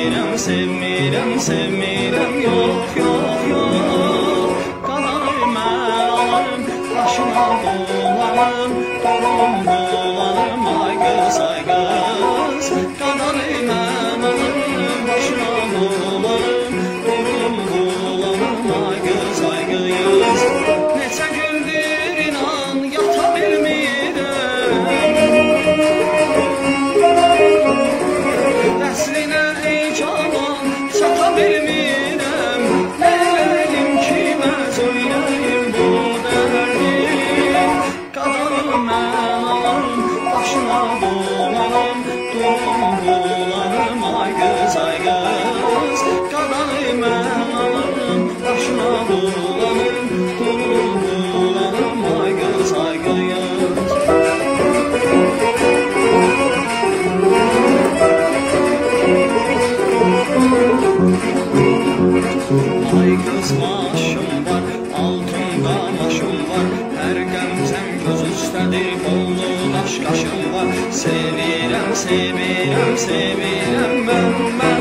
sevirəm, sevmirəm, sevmirəm, yox, yox, yox. Qanayı mən alarım, başına dolanım, dolum dolanım, ay qız, ay qız. Qanayı mən alarım, başına dolanım, dolum dolanım, ay qız, ay qız. Neçə gündür inan yata bilmirəm, əslinə ey cavan çata bilmirəm. Nə eləyim ki mən söyləyim bu dərdi. Qadanı mən alarım, başına dolanım, dolum dolanım, ay qız, ay qız. Qadanı mən alarım, başına dolanım, dolum dolanım, ay qız, ay qız. Ay qız maşım var, altın qamaşım var, hər qəmzəm göz üstədir, bollu daş qaşım var. Sevirəm, sevirəm, sevirəm mən.